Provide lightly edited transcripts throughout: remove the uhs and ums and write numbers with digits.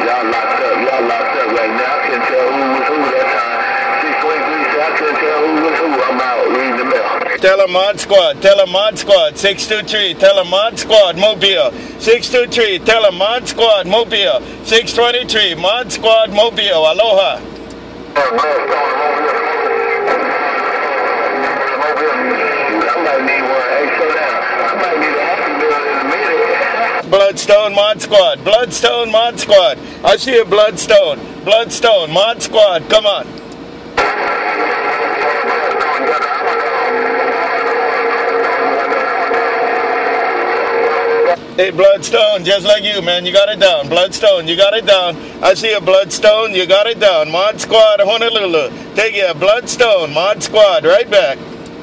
Y'all locked up. Y'all locked up right now. I couldn't tell who was who that time. 623, so I couldn't tell who was who. I'm out reading the mail. Tell them Mod Squad. Tell them Mod Squad. 623. Tell them Mod Squad. Mobile. 623. Tell them Mod Squad. Mobile. 623. Mod Squad. Mobile. Aloha. Bloodstone Mod Squad. Bloodstone Mod Squad. I see a Bloodstone. Bloodstone Mod Squad. Come on. Hey, Bloodstone, just like you, man. You got it down. Bloodstone, you got it down. I see a Bloodstone. You got it down. Mod Squad, Honolulu. Take it. Bloodstone, Mod Squad. Right back.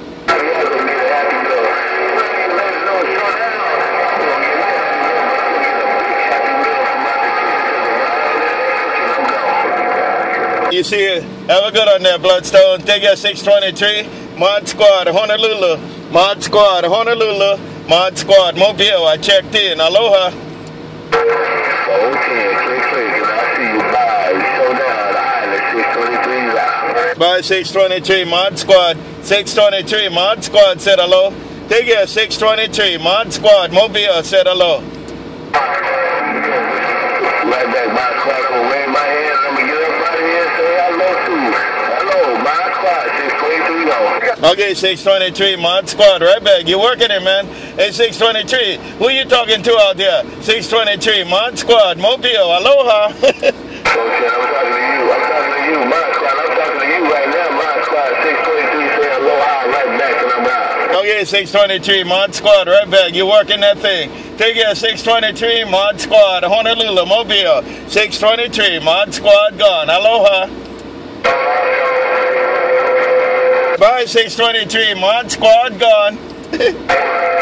You see it? Have a good on there, Bloodstone. Take your 623. Mod Squad, Honolulu. Mod Squad, Honolulu. Mod Squad, Mobile. I checked in. Aloha. Okay, click. I see you. Bye. Showdown. Island 623's out. Bye, 623. Mod Squad. 623. Mod Squad said hello. Take your 623. Mod Squad, Mobile said hello. Right back, Mod Squad. I'm going to wave my hands. I'm going to get up out of here and say hello to you. Hello, Mod Squad. 623 go. Okay, 623, Mod Squad, right back. You working it, man. Hey, 623, who you talking to out there? 623, Mod Squad, Mobile, aloha. Okay, I'm talking to you. Mod Squad. I'm talking to you right now, Mod Squad. 623 say aloha right back, and I'm out. Okay, 623, Mod Squad, right back. You working that thing. Take it, 623, Mod Squad, Honolulu, Mobile. 623, Mod Squad gone, aloha. Bye, 623. Mod Squad gone. Get out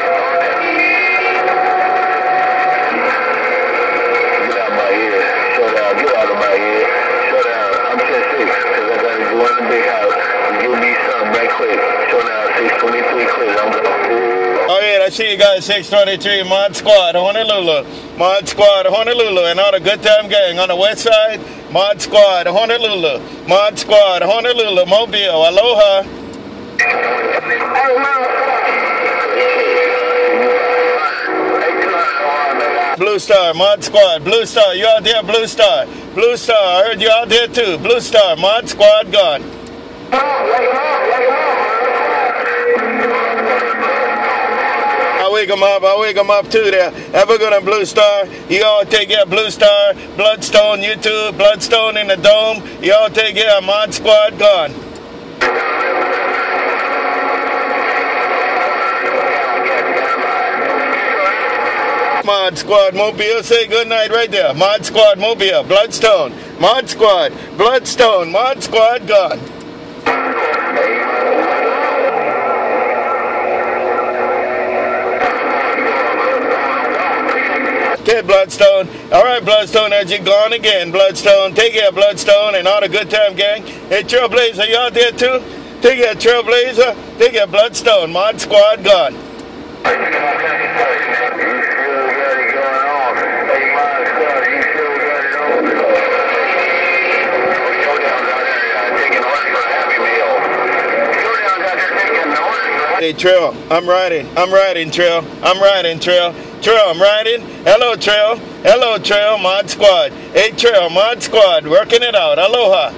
my ear. Showdown. Get out of my ear. Showdown. I'm 10-6 because I got to go in the big house and give me something right quick. Showdown 623 quick. I'm going. Oh, yeah, I see you guys, 623. Mod Squad, Honolulu. Mod Squad, Honolulu. And all the good time gang on the west side. Mod Squad, Honolulu. Mod Squad, Honolulu, Mobile. Aloha. Blue Star, Mod Squad, Blue Star, you out there, Blue Star. Blue Star, I heard you out there too. Blue Star, Mod Squad gone. I wake them up too there. Have a good one, Blue Star. You all take care, Blue Star, Bloodstone, you too, Bloodstone in the dome. You all take care, Mod Squad gone. Mod Squad, Mobile, say good night right there. Mod Squad, Mobile, Bloodstone, Mod Squad, Bloodstone, Mod Squad gone. Okay, Bloodstone. All right, Bloodstone, as you gone again, Bloodstone. Take care, Bloodstone, and all the good time gang. Hey, Trailblazer, you out there too? Take care, Trailblazer. Take care, Bloodstone, Mod Squad gone. Hey, Trail, I'm riding, Trail. I'm riding, Trail. Trail, I'm riding. Hello, Trail. Hello, Trail, Mod Squad. Hey, Trail, Mod Squad, working it out. Aloha.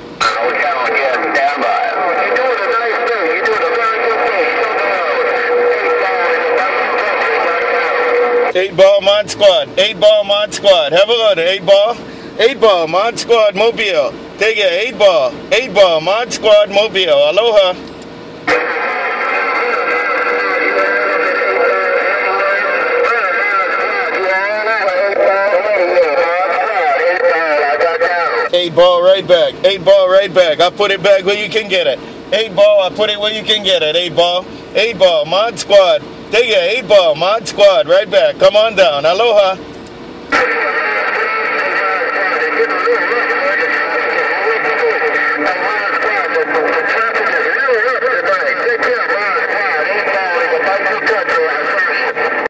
Eight ball, Mod Squad. 8 ball, Mod Squad. Have a look. 8 ball. 8 ball, Mod Squad, Mobile. Take it, 8 ball. 8 ball, Mod Squad, Mobile. Aloha. Eight ball right back. 8 ball right back. I put it back where you can get it. 8 ball, I put it where you can get it. 8 ball. 8 ball, Mod Squad. Take it, 8 ball, Mod Squad right back. Come on down. Aloha.